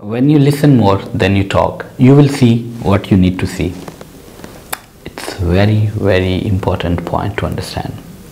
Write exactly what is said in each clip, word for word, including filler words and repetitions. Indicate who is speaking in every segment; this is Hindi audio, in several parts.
Speaker 1: When you listen more than you talk, you will see what you need to see. It's very very important point to understand.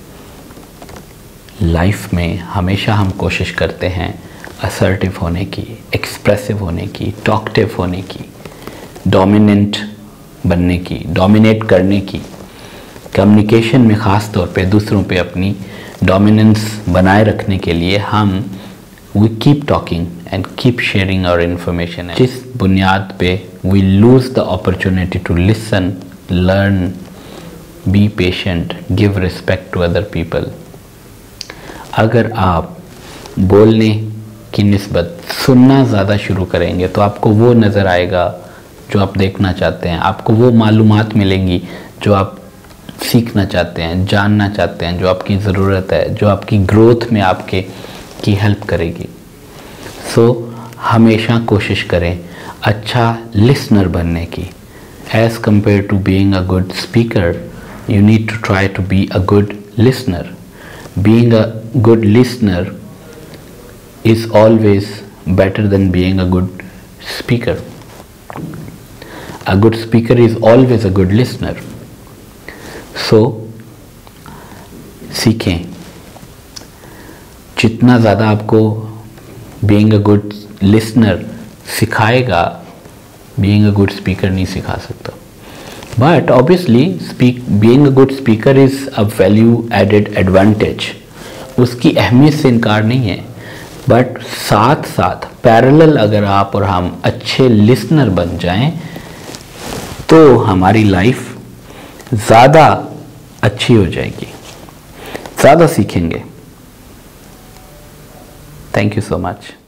Speaker 1: Life में हमेशा हम कोशिश करते हैं असर्टिव होने की, एक्सप्रेसिव होने की, टॉकटिव होने की, डोमिनेंट बनने की, डोमिनेट करने की। कम्युनिकेशन में ख़ास तौर पे दूसरों पे अपनी डोमिनेंस बनाए रखने के लिए हम we keep talking and keep sharing our information, जिस बुनियाद पे we lose the opportunity to listen, learn, be patient, give respect to other people. अगर आप बोलने की निस्बत सुनना ज़्यादा शुरू करेंगे तो आपको वो नज़र आएगा जो आप देखना चाहते हैं, आपको वो मालूमात मिलेंगी जो आप सीखना चाहते हैं, जानना चाहते हैं, जो आपकी ज़रूरत है, जो आपकी ग्रोथ में आपके की हेल्प करेगी। सो so, हमेशा कोशिश करें अच्छा लिसनर बनने की। As compare to being a good speaker, you need to try to be a good listener. Being a good listener is always better than being a good speaker. A good speaker is always a good listener. So सीखें। जितना ज़्यादा आपको being a good listener सिखाएगा, being a good speaker नहीं सिखा सकता। But obviously speak being a good speaker is a value added advantage. उसकी अहमियत से इनकार नहीं है, बट साथ साथ पैरेलल अगर आप और हम अच्छे लिसनर बन जाएं तो हमारी लाइफ ज़्यादा अच्छी हो जाएगी, ज़्यादा सीखेंगे। Thank you so much.